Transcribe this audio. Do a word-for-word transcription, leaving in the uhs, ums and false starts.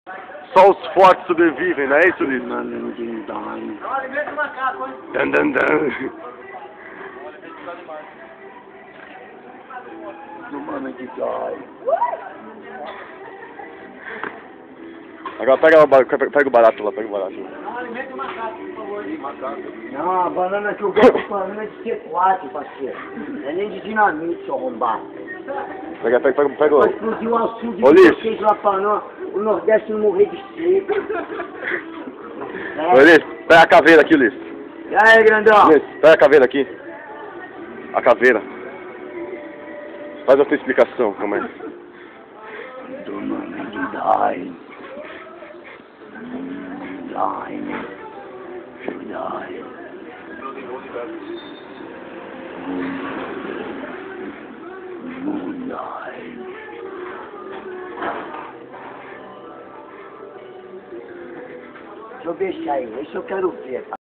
Só os fortes sobrevivem, não é isso, Liz? Não alimenta o macaco, hein? Dan, dan, dan. No momento que dói. Agora pega, o ba- pega o barato lá, pega o barato. Não alimenta o macaco, por favor. Macaco. Não, a banana que eu gosto é banana de C quatro, parceiro. Não é nem de dinamite, seu arrombado. Pega, pega, pega, pega Vai o... explodir o açude de Ô, Liz. vocês lá pra nós. O Nordeste não morrer de seco. Ô, Liz, pega a caveira aqui, Liz. E aí, grandão? Liz, pega a caveira aqui. A caveira. Faz a tua explicação, calma aí. Do nome de Dai. Dai. Dai. Dai. Deixa eu deixar aí, isso eu quero ver.